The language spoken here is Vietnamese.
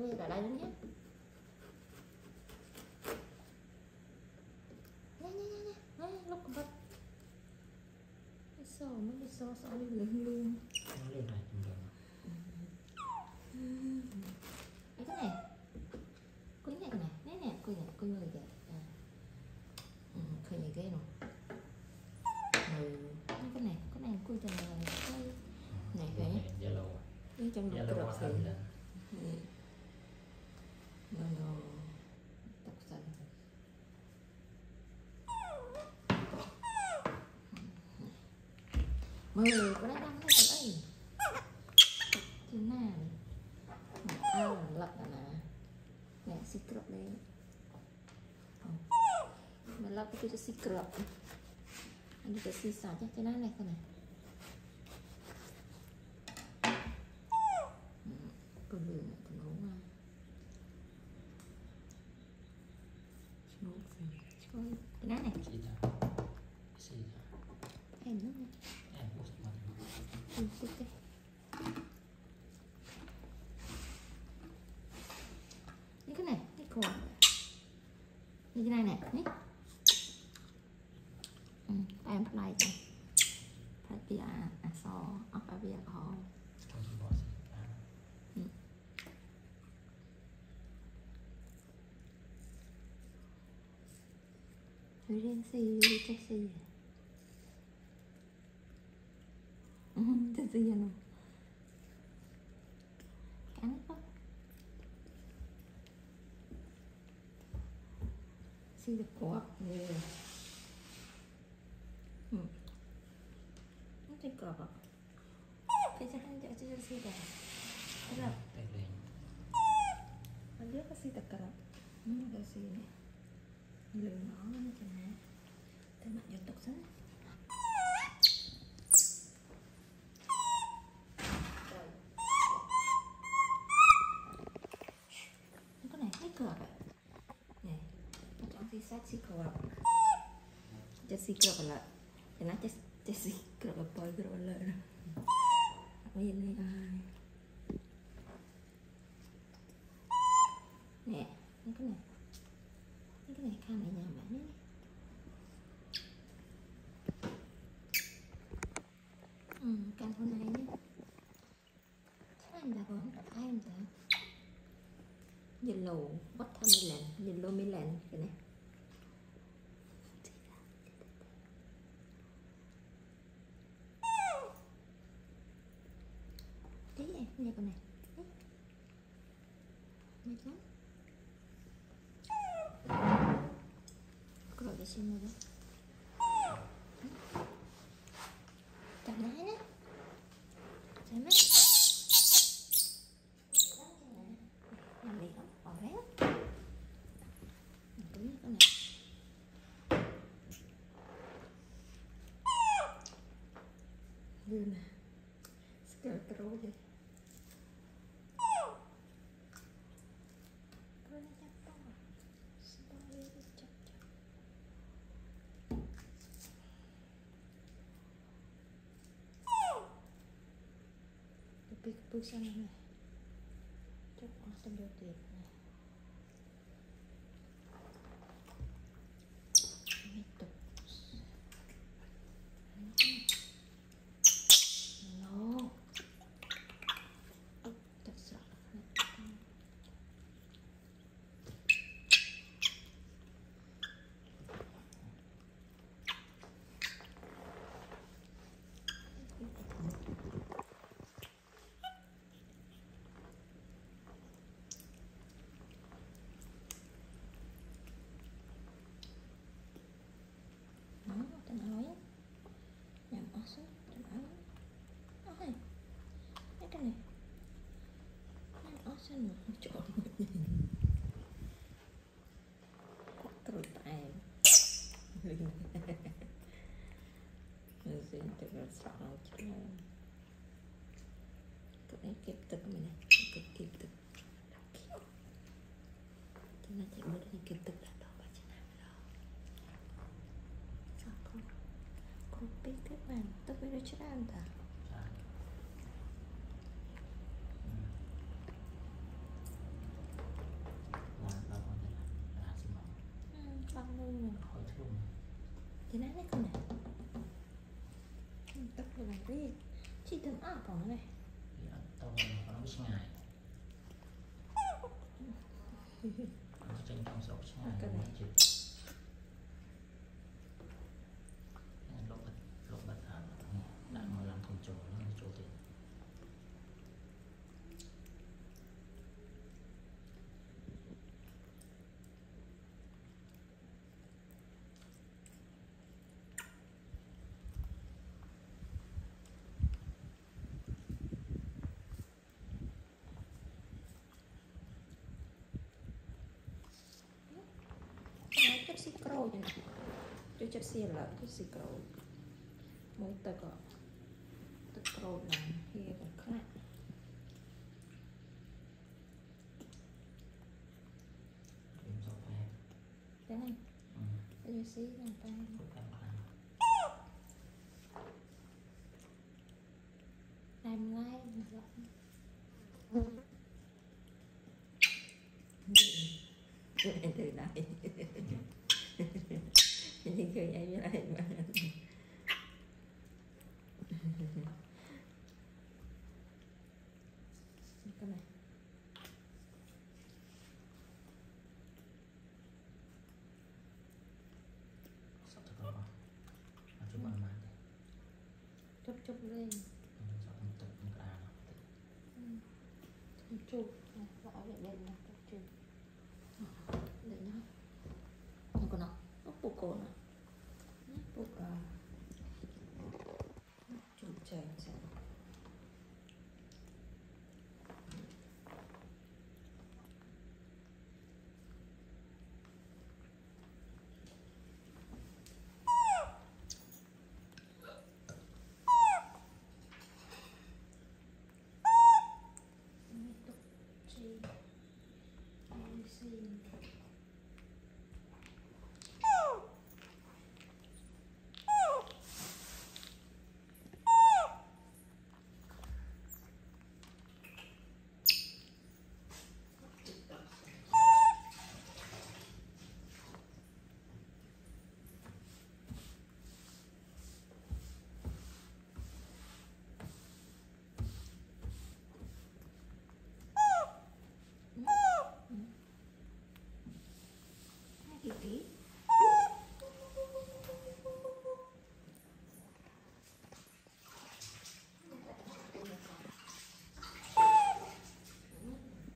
quay lại đây nữa nhé. Nha lúc bắt sò mới sò lên luôn. Lên này cũng được. Cái này coi này nè coi người kìa. Khơi nhảy ghê rồi. Cái này coi cho này vậy. Yellow. Cái trong lục rập xì. No. Tóc xanh. Mười có đang đây đấy. Thế nào? Lật nè. Nè secret đây. Mà lật cái secret. Anh đi cái xì xả cho nó này con này. Con lừa này con ngủ mà. Cái ná này. Em nữa nè. Tiếp đi. Cái này, cái cổ. Như cái này nè, nhé. Em bắt lại cho. Phải bia so, phải bia có. Rồi lên xì, chắc xì. Chắc xì nha nó. Cắn quá. Xì được quá. Nó thấy cọp ạ. Phải chắc anh chạy cho xì đẹp. Thế là anh biết có xì thật cọp. Cái xì này lừa nó cho nè. Thế mặt giật tục xính. Cái này hết cọp ạ. Nè, nó chọn xì sát xì cọp. Cho xì cọp lại. Để nó cho xì cọp là bơi cọp lại rồi. Bây giờ này ai. Nè, cái này. Cái này khăn này nhà bạn đấy. Căn hôm nay nhé. Chắc anh ta còn ai anh ta. Yellow melon cái này. Đấy này con này. Này con. Rồi cái xin rồi đó. Chậm lại đó. Chậm lại. Làm gì không? Bỏ réo. Cái này. Đưa nè. Scarecrow vậy. Bước sang này chắc có tâm vô tiền này. Tiếp tục no thật sợ cái này nó sẽ nổi chỗ rồi tại mình xin được rồi sợ chứ cái này kịp tức mình này kịp tức thì nó chỉ mới đi kịp tức là đâu bà chứ nào đâu sao con biết thế mà tôi biết nó chứ ăn ta. tất cả là cái chỉ thầm ảo của nó này tao nó biết ngày nó trên trong sổ ngày nó chịu lột bật đã ngồi làm thùng chỗ nó chỗ tiền chất xì cừu vậy cho chất xì là chất xì cừu mới tơ có tơ cừu là kia còn khác thế này bây giờ xí làm tay làm ngay từ này thì cười em lại mà cái này sắp thực rồi mà chụp bằng màn chụp lên sắp thực một cái chụp bỏ lại đây là chụp để nó không có nó bụng cổ nó